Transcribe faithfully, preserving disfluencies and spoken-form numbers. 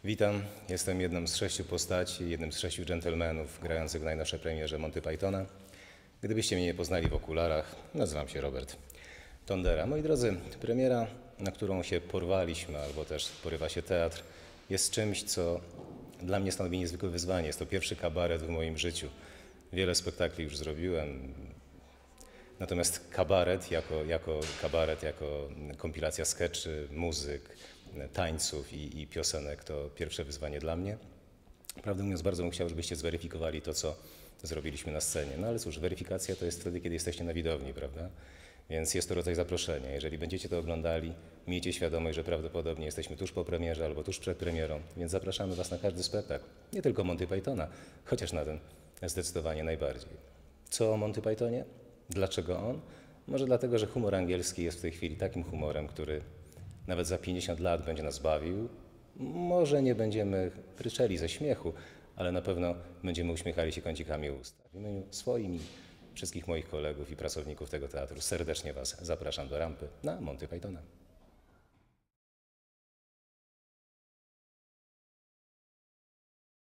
Witam, jestem jedną z sześciu postaci, jednym z sześciu dżentelmenów grających w najnowszej premierze Monty Pythona. Gdybyście mnie nie poznali w okularach, nazywam się Robert Tondera. Moi drodzy, premiera, na którą się porwaliśmy, albo też porywa się teatr, jest czymś, co dla mnie stanowi niezwykłe wyzwanie. Jest to pierwszy kabaret w moim życiu. Wiele spektakli już zrobiłem, natomiast kabaret jako, jako kabaret, jako kompilacja skeczy, muzyk, tańców i, i piosenek to pierwsze wyzwanie dla mnie. Prawdę mówiąc, bardzo bym chciał, żebyście zweryfikowali to, co zrobiliśmy na scenie. No ale cóż, weryfikacja to jest wtedy, kiedy jesteście na widowni, prawda? Więc jest to rodzaj zaproszenia. Jeżeli będziecie to oglądali, miejcie świadomość, że prawdopodobnie jesteśmy tuż po premierze albo tuż przed premierą, więc zapraszamy Was na każdy spektakl. Nie tylko Monty Pythona, chociaż na ten zdecydowanie najbardziej. Co o Monty Pythonie? Dlaczego on? Może dlatego, że humor angielski jest w tej chwili takim humorem, który nawet za pięćdziesiąt lat będzie nas bawił. Może nie będziemy ryczeli ze śmiechu, ale na pewno będziemy uśmiechali się kącikami ust. W imieniu swoim i wszystkich moich kolegów i pracowników tego teatru serdecznie Was zapraszam do rampy na Monty Pythona.